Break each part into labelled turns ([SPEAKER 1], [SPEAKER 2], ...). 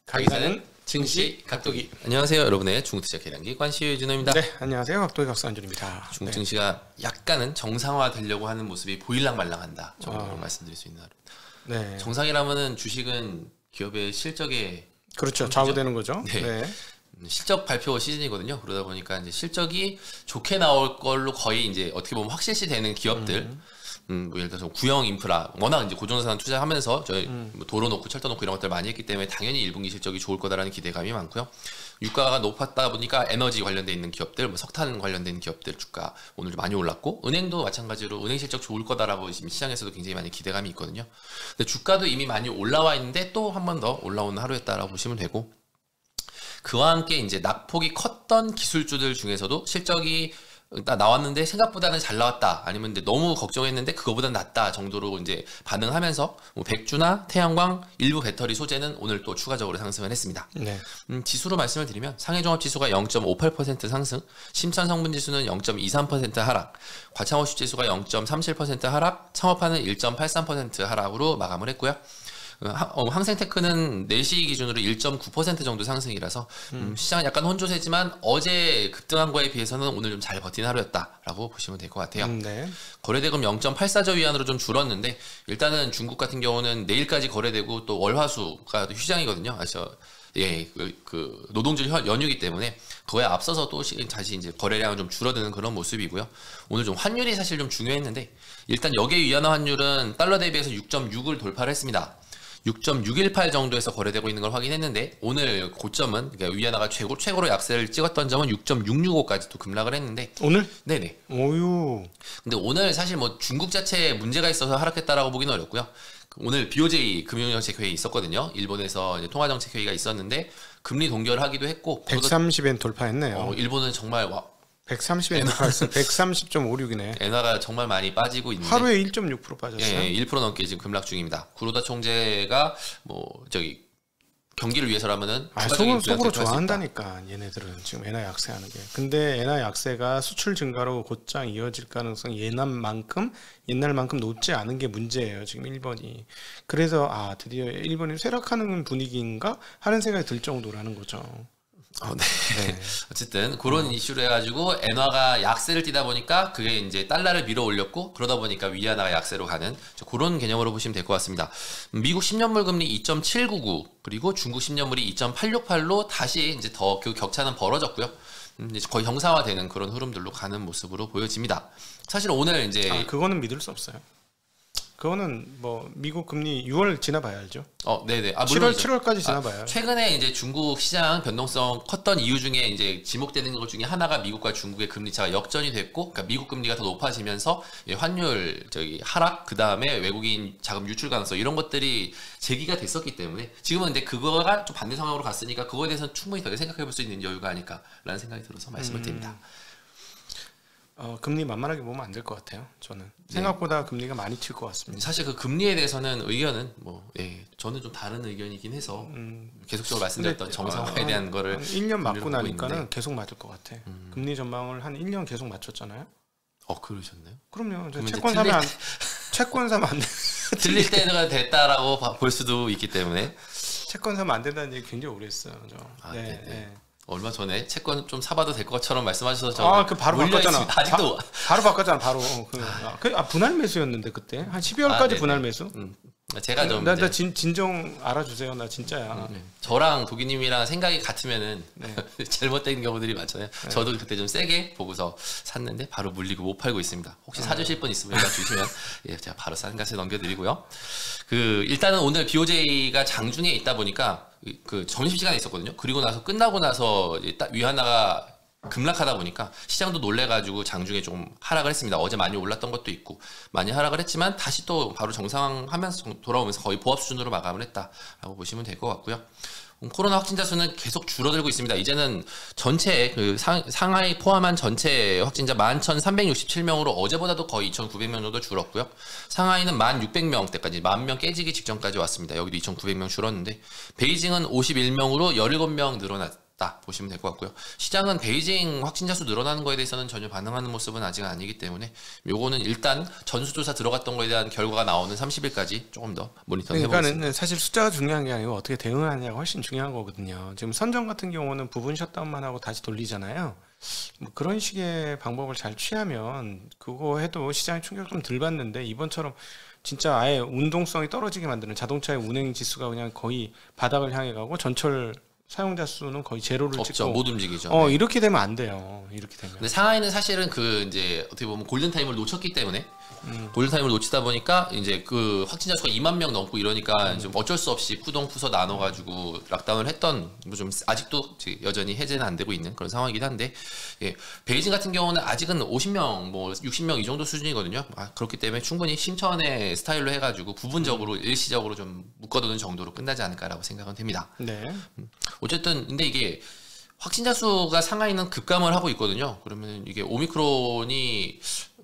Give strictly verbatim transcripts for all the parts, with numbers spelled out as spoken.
[SPEAKER 1] 강의사는 증시 각도기.
[SPEAKER 2] 안녕하세요, 여러분의 중국투자 계량기 관시의 준호입니다.
[SPEAKER 1] 네, 안녕하세요, 각도기 각수안준입니다.
[SPEAKER 2] 중국 증시가 네. 약간은 정상화되려고 하는 모습이 보일랑말랑한다 정도로 아. 말씀드릴 수 있는 하루. 네. 정상이라면은 주식은 기업의 실적에
[SPEAKER 1] 그렇죠, 좌우되는 거죠.
[SPEAKER 2] 네.
[SPEAKER 1] 네.
[SPEAKER 2] 실적 발표 시즌이거든요. 그러다 보니까 이제 실적이 좋게 나올 걸로 거의 이제 어떻게 보면 확실시 되는 기업들. 음. 음, 뭐 예를 들어서 구형 인프라, 워낙 이제 고정자산 투자하면서 저희 음. 뭐 도로 놓고 철도 놓고 이런 것들 많이 했기 때문에 당연히 일 분기 실적이 좋을 거다라는 기대감이 많고요. 유가가 높았다 보니까 에너지 관련돼 있는 기업들, 뭐 석탄 관련된 기업들 주가 오늘 좀 많이 올랐고, 은행도 마찬가지로 은행 실적 좋을 거다라고 지금 시장에서도 굉장히 많이 기대감이 있거든요. 근데 주가도 이미 많이 올라와 있는데 또 한 번 더 올라오는 하루였다라고 보시면 되고, 그와 함께 이제 낙폭이 컸던 기술주들 중에서도 실적이 나왔는데 생각보다는 잘 나왔다, 아니면 너무 걱정했는데 그거보다 낫다 정도로 이제 반응하면서 뭐 백주나 태양광, 일부 배터리 소재는 오늘 또 추가적으로 상승을 했습니다. 네. 음, 지수로 말씀을 드리면 상해종합지수가 영 점 오팔 퍼센트 상승, 심천성분지수는 영 점 이삼 퍼센트 하락, 과창호수지수가 영 점 삼칠 퍼센트 하락, 창업화는 일 점 팔삼 퍼센트 하락으로 마감을 했고요. 항생테크는 네 시 기준으로 일 점 구 퍼센트 정도 상승이라서 음, 시장은 약간 혼조세지만 어제 급등한 거에 비해서는 오늘 좀 잘 버틴 하루였다라고 보시면 될 것 같아요. 음, 네. 거래대금 영 점 팔사조 위안으로 좀 줄었는데, 일단은 중국 같은 경우는 내일까지 거래되고 또 월화수가 휴장이거든요. 그래서 예, 그, 그 노동절 연휴이기 때문에 그거에 앞서서 또 다시 이제 거래량은 좀 줄어드는 그런 모습이고요. 오늘 좀 환율이 사실 좀 중요했는데, 일단 역외 위안화 환율은 달러 대비해서 육 점 육을 돌파를 했습니다. 육 점 육일팔 정도에서 거래되고 있는 걸 확인했는데, 오늘 고점은 그러니까 위안화가 최고, 최고로 약세를 찍었던 점은 육 점 육육오까지 또 급락을 했는데,
[SPEAKER 1] 오늘?
[SPEAKER 2] 네네.
[SPEAKER 1] 오유.
[SPEAKER 2] 근데 오늘 사실 뭐 중국 자체에 문제가 있어서 하락했다라고 보기는 어렵고요. 오늘 비오제이 금융정책회의 있었거든요. 일본에서 이제 통화정책회의가 있었는데 금리 동결하기도 했고,
[SPEAKER 1] 백삼십 엔 돌파했네요.
[SPEAKER 2] 어, 일본은 정말 와,
[SPEAKER 1] 백삼십 엔 돌파했어요. 백삼십 점 오육이네.
[SPEAKER 2] 엔화가 정말 많이 빠지고 있는데
[SPEAKER 1] 하루에 일 점 육 퍼센트 빠졌어요.
[SPEAKER 2] 예, 일 퍼센트 넘게 지금 급락 중입니다. 구로다 총재가 뭐 저기 경기를 위해서라면은
[SPEAKER 1] 아, 속으로, 속으로 좋아한다니까 얘네들은 지금 엔화 약세하는 게. 근데 엔화 약세가 수출 증가로 곧장 이어질 가능성이 옛날만큼 옛날만큼 높지 않은 게 문제예요. 지금 일본이. 그래서 아 드디어 일본이 쇠락하는 분위기인가 하는 생각이 들 정도라는 거죠.
[SPEAKER 2] 어, 네. 네. 어쨌든 그런 어. 이슈를 해가지고 엔화가 약세를 띠다 보니까 그게 이제 달러를 밀어 올렸고, 그러다 보니까 위안화가 약세로 가는 그런 개념으로 보시면 될 것 같습니다. 미국 십 년물 금리 이 점 칠구구, 그리고 중국 십 년물이 이 점 팔육팔로 다시 이제 더 그 격차는 벌어졌고요. 이제 거의 형사화되는 그런 흐름들로 가는 모습으로 보여집니다. 사실 오늘 이제
[SPEAKER 1] 아, 그거는 믿을 수 없어요. 그거는 뭐 미국 금리 유월 지나봐야 알죠.
[SPEAKER 2] 어, 네네. 아,
[SPEAKER 1] 칠월 칠월까지 지나봐요.
[SPEAKER 2] 아, 최근에 이제 중국 시장 변동성 컸던 이유 중에 이제 지목되는 것 중에 하나가 미국과 중국의 금리 차가 역전이 됐고, 그러니까 미국 금리가 더 높아지면서 환율 저기 하락, 그 다음에 외국인 자금 유출 가능성 이런 것들이 제기가 됐었기 때문에 지금은 이제 그거가 좀 반대 상황으로 갔으니까 그거에 대해서는 충분히 더 생각해볼 수 있는 여유가 아닐까라는 생각이 들어서 말씀을 드립니다. 음.
[SPEAKER 1] 어, 금리 만만하게 보면 안 될 것 같아요. 저는 네. 생각보다 금리가 많이 칠 것 같습니다.
[SPEAKER 2] 사실 그 금리에 대해서는 의견은 뭐 예, 저는 좀 다른 의견이긴 해서 음. 계속적으로 말씀드렸던 정상화에 대한 어, 거를
[SPEAKER 1] 일 년 맞고 나니까는 계속 맞을 것 같아. 음. 금리 전망을 한 일 년 계속 맞췄잖아요.
[SPEAKER 2] 어, 그러셨나요?
[SPEAKER 1] 그럼요. 채권 사면 안, 채권 사면 안 돼.
[SPEAKER 2] 틀릴 때가 됐다라고 볼 수도 있기 때문에
[SPEAKER 1] 채권 사면 안 된다는 얘기 굉장히 오래 했어요. 저.
[SPEAKER 2] 아, 네, 네. 네. 얼마 전에 채권 좀 사봐도 될 것처럼 말씀하셔서
[SPEAKER 1] 아, 그 바로 바꿨잖아.
[SPEAKER 2] 아직도
[SPEAKER 1] 바, 바로 바꿨잖아. 바로. 그, 아, 그, 아, 분할 매수였는데 그때 한 십이월까지 아, 분할 매수. 음.
[SPEAKER 2] 제가 좀
[SPEAKER 1] 나, 나 진, 진정 알아주세요. 나 진짜야.
[SPEAKER 2] 음, 네. 저랑 도기님이랑 생각이 같으면은 네. 잘못된 경우들이 많잖아요. 네. 저도 그때 좀 세게 보고서 샀는데 바로 물리고 못 팔고 있습니다. 혹시 사주실 분 있으면 연락 주시면 예, 제가 바로 싼 값에 넘겨드리고요. 그 일단은 오늘 비오제이가 장중에 있다 보니까 그 점심시간에 있었거든요. 그리고 나서 끝나고 나서 위안화가 급락하다 보니까 시장도 놀래가지고 장중에 좀 하락을 했습니다. 어제 많이 올랐던 것도 있고 많이 하락을 했지만 다시 또 바로 정상하면서 돌아오면서 거의 보합 수준으로 마감을 했다라고 보시면 될 것 같고요. 코로나 확진자 수는 계속 줄어들고 있습니다. 이제는 전체 그 상, 상하이 포함한 전체 확진자 만 천삼백육십칠 명으로 어제보다도 거의 이천구백 명 정도 줄었고요. 상하이는 만 육백 명대까지 만 명 깨지기 직전까지 왔습니다. 여기도 이천구백 명 줄었는데, 베이징은 오십일 명으로 십칠 명 늘어났 다 보시면 될 것 같고요. 시장은 베이징 확진자 수 늘어나는 거에 대해서는 전혀 반응하는 모습은 아직 아니기 때문에 요거는 일단 전수조사 들어갔던 거에 대한 결과가 나오는 삼십 일까지 조금 더 모니터 해보겠습니다.
[SPEAKER 1] 그러니까는 사실 숫자가 중요한 게 아니고 어떻게 대응하느냐가 훨씬 중요한 거거든요. 지금 선정 같은 경우는 부분 셧다운만 하고 다시 돌리잖아요. 뭐 그런 식의 방법을 잘 취하면 그거 해도 시장에 충격 좀 덜 받는데 이번처럼 진짜 아예 운동성이 떨어지게 만드는 자동차의 운행 지수가 그냥 거의 바닥을 향해 가고 전철 사용자 수는 거의 제로를
[SPEAKER 2] 없죠.
[SPEAKER 1] 찍고
[SPEAKER 2] 못 움직이죠.
[SPEAKER 1] 어
[SPEAKER 2] 네.
[SPEAKER 1] 이렇게 되면 안 돼요. 이렇게 되면.
[SPEAKER 2] 근데 상하이는 사실은 그 이제 어떻게 보면 골든 타임을 놓쳤기 때문에 음. 골든 타임을 놓치다 보니까 이제 그 확진자 수가 이만 명 넘고 이러니까 음. 좀 어쩔 수 없이 푸동푸서 나눠가지고 락다운을 했던 뭐 좀 아직도 여전히 해제는 안 되고 있는 그런 상황이긴 한데 예. 베이징 같은 경우는 아직은 오십 명, 뭐 육십 명 이 정도 수준이거든요. 아, 그렇기 때문에 충분히 심천의 스타일로 해가지고 부분적으로 음. 일시적으로 좀 묶어두는 정도로 끝나지 않을까라고 생각은 됩니다.
[SPEAKER 1] 네.
[SPEAKER 2] 음. 어쨌든 근데 이게 확진자 수가 상하이는 급감을 하고 있거든요. 그러면 이게 오미크론이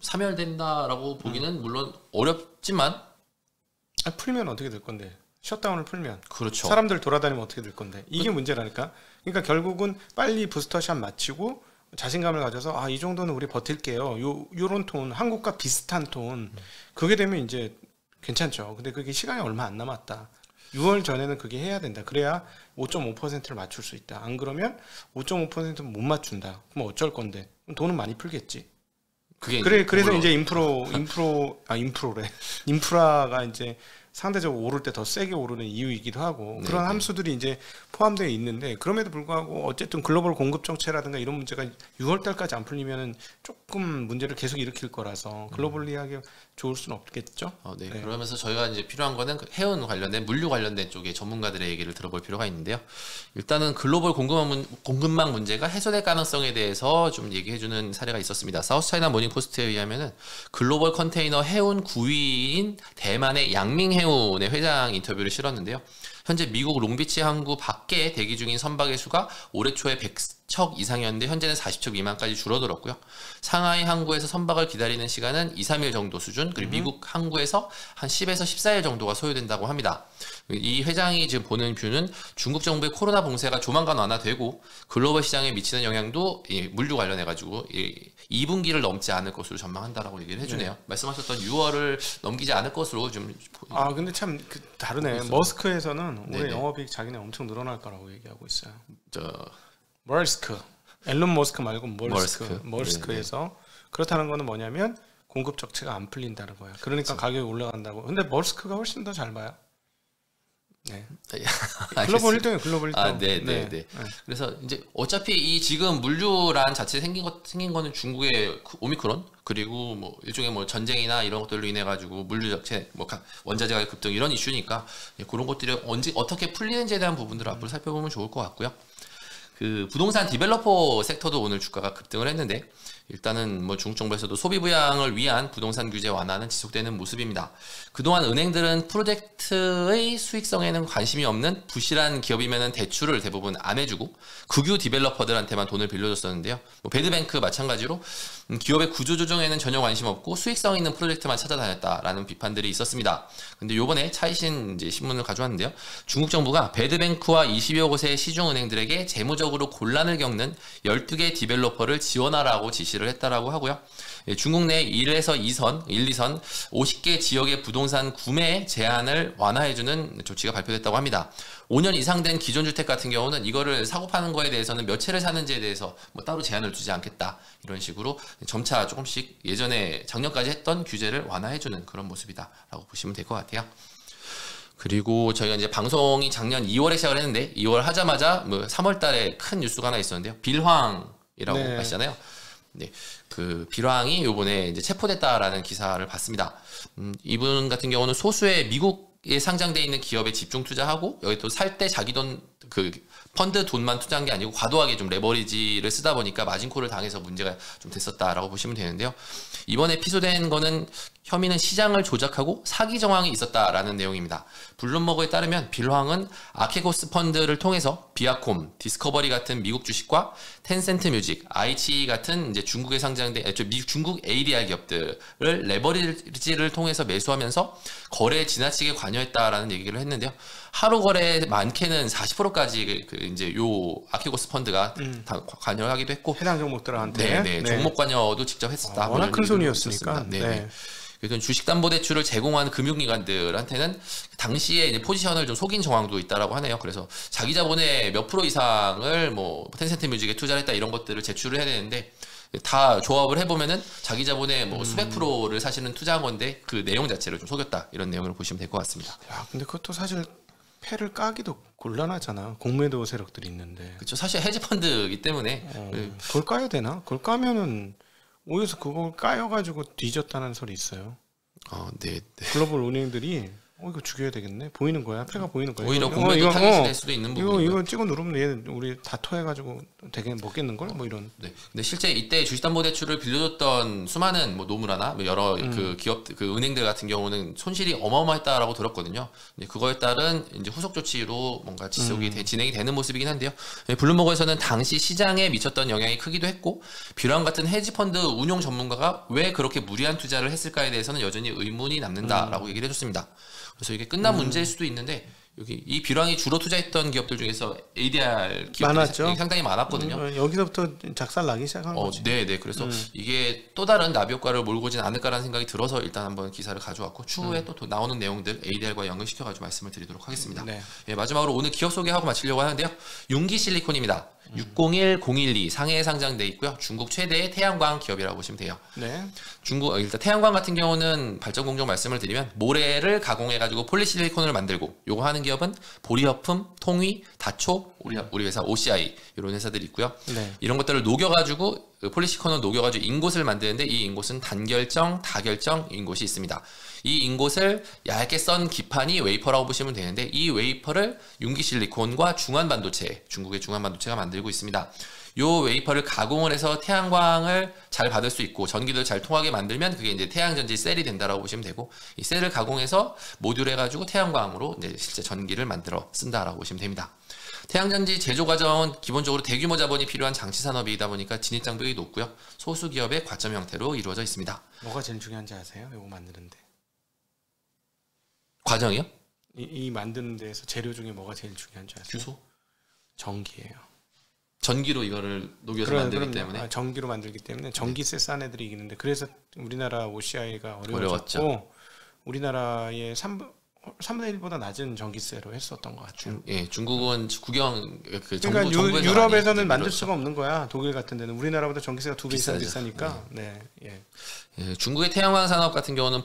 [SPEAKER 2] 사멸된다라고 보기는 음. 물론 어렵지만
[SPEAKER 1] 아, 풀면 어떻게 될 건데? 셧다운을 풀면
[SPEAKER 2] 그렇죠.
[SPEAKER 1] 사람들 돌아다니면 어떻게 될 건데? 이게 그, 문제라니까. 그러니까 결국은 빨리 부스터샷 마치고 자신감을 가져서 아, 이 정도는 우리 버틸게요. 요 요런 톤, 한국과 비슷한 톤. 음. 그게 되면 이제 괜찮죠. 근데 그게 시간이 얼마 안 남았다. 유월 전에는 그게 해야 된다. 그래야 오 점 오 퍼센트를 맞출 수 있다. 안 그러면 오 점 오 퍼센트는 못 맞춘다. 그럼 어쩔 건데? 그럼 돈은 많이 풀겠지.
[SPEAKER 2] 그게
[SPEAKER 1] 그래
[SPEAKER 2] 이제
[SPEAKER 1] 그래서 이제 인프로 인프로 아 인프로래. 인프라가 이제 상대적으로 오를 때 더 세게 오르는 이유이기도 하고 그런 네네. 함수들이 이제 포함되어 있는데 그럼에도 불구하고 어쨌든 글로벌 공급 정체라든가 이런 문제가 유월 달까지 안 풀리면은 조금 문제를 계속 일으킬 거라서 글로벌리하게 좋을 수는 없겠죠.
[SPEAKER 2] 어, 네. 네. 그러면서 저희가 이제 필요한 거는 해운 관련된 물류 관련된 쪽에 전문가들의 얘기를 들어볼 필요가 있는데요. 일단은 글로벌 공급망, 문, 공급망 문제가 해소될 가능성에 대해서 좀 얘기해주는 사례가 있었습니다. 사우스차이나 모닝포스트에 의하면은 글로벌 컨테이너 해운 구 위인 대만의 양밍 해운의 회장 인터뷰를 실었는데요. 현재 미국 롱비치 항구 밖에 대기 중인 선박의 수가 올해 초에 백척 이상이었는데 현재는 사십척 미만까지 줄어들었고요. 상하이 항구에서 선박을 기다리는 시간은 이, 삼 일 정도 수준, 그리고 음. 미국 항구에서 한 십에서 십사 일 정도가 소요된다고 합니다. 이 회장이 지금 보는 뷰는 중국 정부의 코로나 봉쇄가 조만간 완화되고 글로벌 시장에 미치는 영향도 이 물류 관련해가지고 이 분기를 넘지 않을 것으로 전망한다라고 얘기를 해주네요. 네. 말씀하셨던 유월을 넘기지 않을 것으로 좀.
[SPEAKER 1] 아 근데 참 그 다르네. 머스크에서는 올해 영업이익 자기네 엄청 늘어날 거라고 얘기하고 있어요.
[SPEAKER 2] 저
[SPEAKER 1] 머스크, 앨런 머스크 말고 머스크, 머스크. 머스크에서
[SPEAKER 2] 네네.
[SPEAKER 1] 그렇다는 거는 뭐냐면 공급 적체가 안 풀린다는 거야. 그러니까 그렇죠. 가격이 올라간다고. 근데 머스크가 훨씬 더 잘 봐요. 네. 글로벌 일 등이에요. 글로벌 일 등.
[SPEAKER 2] 아, 네, 네, 네, 네. 그래서 이제 어차피 이 지금 물류란 자체 생긴 것 생긴 거는 중국의 오미크론 그리고 뭐 일종의 뭐 전쟁이나 이런 것들로 인해 가지고 물류 자체 뭐 원자재 가격 급등 이런 이슈니까 그런 것들이 언제 어떻게 풀리는지에 대한 부분들을 앞으로 살펴보면 좋을 것 같고요. 그 부동산 디벨로퍼 섹터도 오늘 주가가 급등을 했는데 일단은 뭐 중국 정부에서도 소비 부양을 위한 부동산 규제 완화는 지속되는 모습입니다. 그동안 은행들은 프로젝트의 수익성에는 관심이 없는 부실한 기업이면은 대출을 대부분 안 해주고 국유 디벨로퍼들한테만 돈을 빌려줬었는데요. 뭐 배드뱅크 마찬가지로 기업의 구조 조정에는 전혀 관심 없고 수익성 있는 프로젝트만 찾아다녔다라는 비판들이 있었습니다. 근데 요번에 차이신 이제 신문을 가져왔는데요. 중국 정부가 배드뱅크와 이십여 곳의 시중 은행들에게 재무적으로 곤란을 겪는 열두 개 디벨로퍼를 지원하라고 지시를 했다라고 하고요. 중국 내 일에서 이 선, 일, 이 선 오십 개 지역의 부동산 구매 제한을 완화해주는 조치가 발표됐다고 합니다. 오 년 이상 된 기존 주택 같은 경우는 이거를 사고 파는 거에 대해서는 몇 채를 사는지에 대해서 뭐 따로 제한을 두지 않겠다. 이런 식으로 점차 조금씩 예전에 작년까지 했던 규제를 완화해주는 그런 모습이다라고 보시면 될 것 같아요. 그리고 저희가 이제 방송이 작년 이월에 시작을 했는데 이월 하자마자 뭐 삼월 달에 큰 뉴스가 하나 있었는데요. 빌황이라고 네. 아시잖아요. 네, 그 빌황이 요번에 이제 체포됐다라는 기사를 봤습니다. 음, 이분 같은 경우는 소수의 미국에 상장돼 있는 기업에 집중 투자하고 여기 또 살 때 자기 돈 그 펀드 돈만 투자한 게 아니고 과도하게 좀 레버리지를 쓰다 보니까 마진콜을 당해서 문제가 좀 됐었다라고 보시면 되는데요. 이번에 피소된 거는 혐의는 시장을 조작하고 사기 정황이 있었다라는 내용입니다. 블룸버그에 따르면 빌황은 아케고스 펀드를 통해서 비아콤, 디스커버리 같은 미국 주식과 텐센트 뮤직, 아이치 같은 이제 중국에 상장된 미국 중국 에이디알 기업들을 레버리지를 통해서 매수하면서 거래에 지나치게 관여했다라는 얘기를 했는데요. 하루 거래 많게는 사십 퍼센트까지 그 이제 요 아케고스 펀드가 음. 다 관여를 하기도 했고
[SPEAKER 1] 해당 종목들한테
[SPEAKER 2] 네, 네. 종목 관여도 직접 했었다.
[SPEAKER 1] 어, 워낙 큰 손이었으니까.
[SPEAKER 2] 네. 네. 그래서 주식담보대출을 제공하는 금융기관들한테는 당시에 이제 포지션을 좀 속인 정황도 있다라고 하네요. 그래서 자기 자본의 몇 프로 이상을 뭐 텐센트 뮤직에 투자를 했다 이런 것들을 제출을 해야 되는데 다 조합을 해보면은 자기 자본의 뭐 음. 수백 프로를 사실은 투자한 건데 그 내용 자체를 좀 속였다 이런 내용을 보시면 될 것 같습니다.
[SPEAKER 1] 야, 근데 그것도 사실 패를 까기도 곤란하잖아. 공매도 세력들이 있는데.
[SPEAKER 2] 그렇죠. 사실 헤지펀드이기 때문에
[SPEAKER 1] 어, 그걸 까야 되나? 그걸 까면은 오히려 그걸 까여가지고 뒤졌다는 소리 있어요.
[SPEAKER 2] 어, 네, 네.
[SPEAKER 1] 글로벌 은행들이 어 이거 죽여야 되겠네. 보이는 거야. 패가 보이는 거야.
[SPEAKER 2] 오히려 공매도 타깃이 될 수도 있는 부분.
[SPEAKER 1] 이거 이거 찍어 누르면 얘 우리 다 토해가지고 되게 먹겠는 걸? 뭐 이런.
[SPEAKER 2] 네. 근데 실제 이때 주식담보대출을 빌려줬던 수많은 뭐 노무라나 뭐 여러 음. 그 기업 그 은행들 같은 경우는 손실이 어마어마했다라고 들었거든요. 이제 그거에 따른 이제 후속 조치로 뭔가 지속이 음. 진행이 되는 모습이긴 한데요. 블룸버그에서는 당시 시장에 미쳤던 영향이 크기도 했고 뷰랑 같은 헤지펀드 운용 전문가가 왜 그렇게 무리한 투자를 했을까에 대해서는 여전히 의문이 남는다라고 음. 얘기를 해줬습니다. 그래서 이게 끝난 음. 문제일 수도 있는데 여기 이 뷰랑이 주로 투자했던 기업들 중에서 에이디알 기업들이 상당히 많았거든요.
[SPEAKER 1] 음, 여기서부터 작살 나기 시작한
[SPEAKER 2] 어,
[SPEAKER 1] 거지.
[SPEAKER 2] 네, 네. 그래서 음. 이게 또 다른 나비 효과를 몰고 오진 않을까라는 생각이 들어서 일단 한번 기사를 가져왔고 추후에 음. 또 나오는 내용들 에이디알과 연결시켜가지고 말씀을 드리도록 하겠습니다. 네. 예, 마지막으로 오늘 기업 소개하고 마치려고 하는데요. 융기실리콘입니다. 음. 육공일 공일이 상해에 상장돼 있고요. 중국 최대의 태양광 기업이라고 보시면 돼요.
[SPEAKER 1] 네.
[SPEAKER 2] 중국 일단 태양광 같은 경우는 발전 공정 말씀을 드리면 모래를 가공해 가지고 폴리실리콘을 만들고 요거 하는 기업은 보리화품, 통위, 다초, 우리 우리 회사 오씨아이 이런 회사들이 있고요. 네. 이런 것들을 녹여 가지고 폴리시콘을 녹여 가지고 인곳을 만드는데 이 인곳은 단결정, 다결정 인곳이 있습니다. 이 인곳을 얇게 썬 기판이 웨이퍼라고 보시면 되는데 이 웨이퍼를 융기실리콘과 중환반도체, 중국의 중환반도체가 만들고 있습니다. 요 웨이퍼를 가공을 해서 태양광을 잘 받을 수 있고 전기를 잘 통하게 만들면 그게 이제 태양전지 셀이 된다라고 보시면 되고 이 셀을 가공해서 모듈 해가지고 태양광으로 이제 실제 전기를 만들어 쓴다라고 보시면 됩니다. 태양전지 제조 과정은 기본적으로 대규모 자본이 필요한 장치 산업이다 보니까 진입 장벽이 높고요. 소수 기업의 과점 형태로 이루어져 있습니다.
[SPEAKER 1] 뭐가 제일 중요한지 아세요? 이거 만드는데.
[SPEAKER 2] 과정이요?
[SPEAKER 1] 이, 이 만드는 데에서 재료 중에 뭐가 제일 중요한지 아세요?
[SPEAKER 2] 규소?
[SPEAKER 1] 전기예요.
[SPEAKER 2] 전기로 이거를 녹여서
[SPEAKER 1] 그럼,
[SPEAKER 2] 만들기
[SPEAKER 1] 그럼요.
[SPEAKER 2] 때문에
[SPEAKER 1] 아, 전기로 만들기 때문에 전기세 싼 애들이 이기는데 그래서 우리나라 오씨아이가 어려워졌고
[SPEAKER 2] 어려웠죠.
[SPEAKER 1] 우리나라의 삼 삼분의 일보다 낮은 전기세로 했었던 것 같아요.
[SPEAKER 2] 중, 예, 중국은 국영 그
[SPEAKER 1] 그러니까
[SPEAKER 2] 정부,
[SPEAKER 1] 유, 유럽에서는 만들 수가 없는 거야. 독일 같은 데는 우리나라보다 전기세가 두 배 이상
[SPEAKER 2] 비싸죠.
[SPEAKER 1] 비싸니까. 네. 네. 예.
[SPEAKER 2] 예, 중국의 태양광 산업 같은 경우는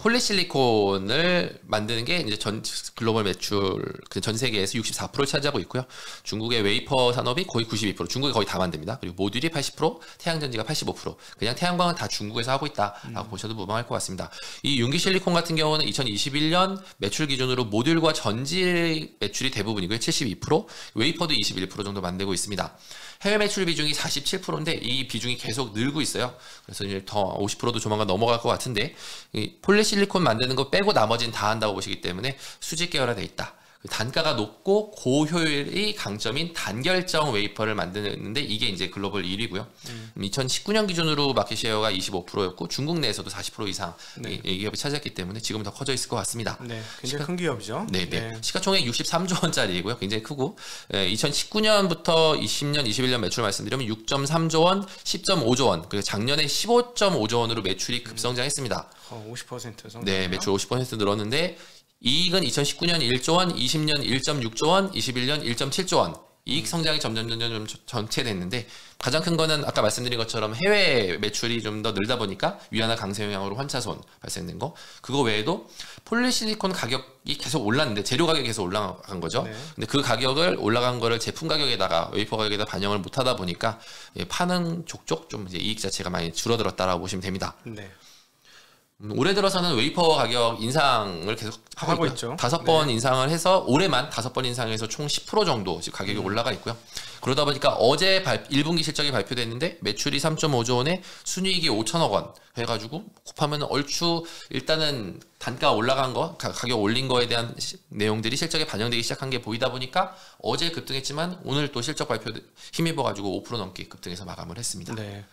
[SPEAKER 2] 폴리실리콘을 만드는 게 이제 전 글로벌 매출 전 세계에서 육십사 퍼센트를 차지하고 있고요. 중국의 웨이퍼 산업이 거의 구십이 퍼센트, 중국이 거의 다 만듭니다. 그리고 모듈이 팔십 퍼센트, 태양전지가 팔십오 퍼센트. 그냥 태양광은 다 중국에서 하고 있다라고 음. 보셔도 무방할 것 같습니다. 이 융기실리콘 같은 경우는 이천이십일 년 매출 기준으로 모듈과 전지 매출이 대부분이고요. 칠십이 퍼센트, 웨이퍼도 이십일 퍼센트 정도 만들고 있습니다. 해외 매출 비중이 사십칠 퍼센트인데 이 비중이 계속 늘고 있어요. 그래서 이제 더 오십 퍼센트도 조만간 넘어갈 것 같은데 이 폴리실리콘 만드는 거 빼고 나머지는 다 한다고 보시기 때문에 수직 계열화돼 있다. 단가가 높고 고효율이 강점인 단결정 웨이퍼를 만드는데 이게 이제 글로벌 일 위고요. 음. 이천십구 년 기준으로 마켓 셰어가 이십오 퍼센트였고 중국 내에서도 사십 퍼센트 이상 네. 이, 이 기업이 차지했기 때문에 지금은 더 커져 있을 것 같습니다.
[SPEAKER 1] 네, 굉장히 시가, 큰 기업이죠.
[SPEAKER 2] 네, 네. 네. 시가총액 육십삼조 원짜리고요. 굉장히 크고 예, 이천십구 년부터 이십 년, 이십일 년 매출 말씀드리면 육 점 삼조 원, 십 점 오조 원, 그리고 작년에 십오 점 오조 원으로 매출이 급성장했습니다.
[SPEAKER 1] 어, 오십 퍼센트 정도.
[SPEAKER 2] 네, 매출 오십 퍼센트 늘었는데 이익은 이천십구 년 일조 원, 이십 년 일 점 육조 원, 이십일 년 일 점 칠조 원. 이익 성장이 점점 점점 전체됐는데 가장 큰 거는 아까 말씀드린 것처럼 해외 매출이 좀 더 늘다 보니까 위안화 강세 영향으로 환차손 발생된 거. 그거 외에도 폴리실리콘 가격이 계속 올랐는데 재료 가격이 계속 올라간 거죠. 네. 근데 그 가격을 올라간 거를 제품 가격에다가 웨이퍼 가격에다 반영을 못 하다 보니까 파는 족족 좀 이제 이익 자체가 많이 줄어들었다라고 보시면 됩니다.
[SPEAKER 1] 네.
[SPEAKER 2] 음, 올해 들어서는 웨이퍼 가격 인상을 계속 하고, 하고 있죠. 다섯 번 네. 인상을 해서 올해만 다섯 번 인상해서 총 십 퍼센트 정도 지금 가격이 음. 올라가 있고요. 그러다 보니까 어제 발, 일 분기 실적이 발표됐는데 매출이 삼 점 오조 원에 순이익이 오천억 원 해가지고 곱하면 얼추 일단은 단가 올라간 거, 가, 가격 올린 거에 대한 시, 내용들이 실적에 반영되기 시작한 게 보이다 보니까 어제 급등했지만 오늘 또 실적 발표 힘입어가지고 오 퍼센트 넘게 급등해서 마감을 했습니다.
[SPEAKER 1] 네.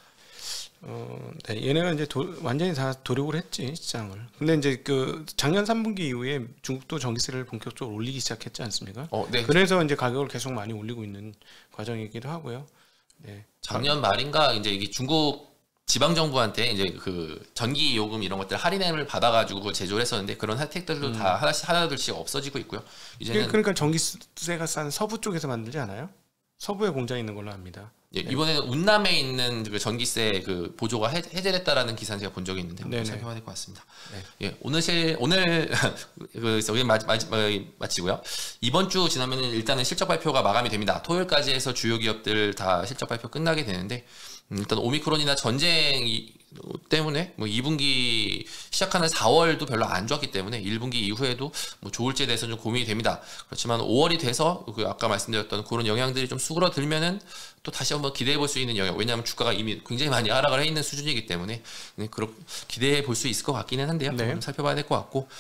[SPEAKER 1] 어, 네. 얘네가 이제 도, 완전히 다 도륙을 했지 시장을. 근데 이제 그 작년 삼 분기 이후에 중국도 전기세를 본격적으로 올리기 시작했지 않습니까?
[SPEAKER 2] 어, 네.
[SPEAKER 1] 그래서 이제 가격을 계속 많이 올리고 있는 과정이기도 하고요. 네.
[SPEAKER 2] 작년 말인가 이제 이게 중국 지방 정부한테 이제 그 전기 요금 이런 것들 할인을 받아가지고 그걸 제조를 했었는데 그런 혜택들도 음. 다 하나씩 하나둘씩 없어지고 있고요. 이제는
[SPEAKER 1] 그러니까 전기세가 싼 서부 쪽에서 만들지 않아요? 서부에 공장이 있는 걸로 압니다.
[SPEAKER 2] 예, 이번에는 운남에 있는 그 전기세 그 보조가 해, 해제됐다라는 기사는 제가 본 적이 있는데 한번 살펴봐야 될 것 같습니다. 네. 예, 오늘 실 오늘 그 여기 마, 마, 마치고요. 이번 주 지나면은 일단은 실적 발표가 마감이 됩니다. 토요일까지 해서 주요 기업들 다 실적 발표 끝나게 되는데 음, 일단 오미크론이나 전쟁 때문에 뭐 이 분기 시작하는 사월도 별로 안 좋았기 때문에 일 분기 이후에도 뭐 좋을지에 대해서 좀 고민이 됩니다. 그렇지만 오월이 돼서 그 아까 말씀드렸던 그런 영향들이 좀 수그러들면은 또 다시 한번 기대해 볼 수 있는 영역. 왜냐하면 주가가 이미 굉장히 많이 하락을 해 있는 수준이기 때문에 그렇게 기대해 볼 수 있을 것 같기는 한데요. 네. 좀 살펴봐야 될 것 같고.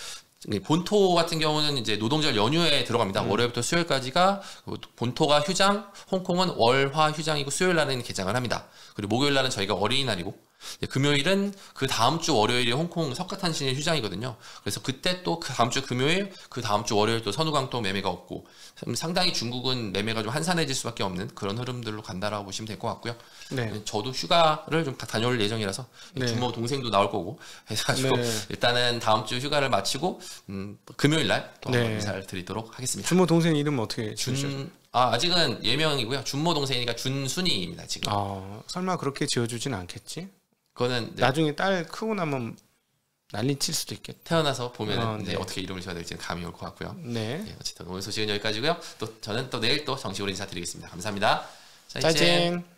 [SPEAKER 2] 본토 같은 경우는 이제 노동절 연휴에 들어갑니다. 음. 월요일부터 수요일까지가 본토가 휴장, 홍콩은 월화 휴장이고 수요일 날은 개장을 합니다. 그리고 목요일 날은 저희가 어린이날이고 금요일은 그 다음 주 월요일이 홍콩 석가탄신일 휴장이거든요. 그래서 그때 또 그 다음 주 금요일, 그 다음 주 월요일 또 선우강도 매매가 없고 상당히 중국은 매매가 좀 한산해질 수밖에 없는 그런 흐름들로 간다라고 보시면 될 것 같고요. 네. 저도 휴가를 좀 다녀올 예정이라서 네. 주모 동생도 나올 거고 해가지고 네. 일단은 다음 주 휴가를 마치고 음, 금요일 날 또 네. 인사를 드리도록 하겠습니다.
[SPEAKER 1] 주모 동생 이름 어떻게 지으셨죠?
[SPEAKER 2] 준... 아, 아직은 예명이고요. 준모 동생이니까 준순이입니다. 지금.
[SPEAKER 1] 아, 설마 그렇게 지어주진 않겠지?
[SPEAKER 2] 그거는 네.
[SPEAKER 1] 나중에 딸 크고 나면 난리 칠 수도 있겠다.
[SPEAKER 2] 태어나서 보면
[SPEAKER 1] 어,
[SPEAKER 2] 네.
[SPEAKER 1] 네.
[SPEAKER 2] 어떻게 이름을 지어야 될지는 감이 올 것 같고요.
[SPEAKER 1] 네.
[SPEAKER 2] 네. 어쨌든 오늘 소식은 여기까지고요. 또 저는 또 내일 또 정식으로 인사드리겠습니다. 감사합니다.
[SPEAKER 1] 짜잔.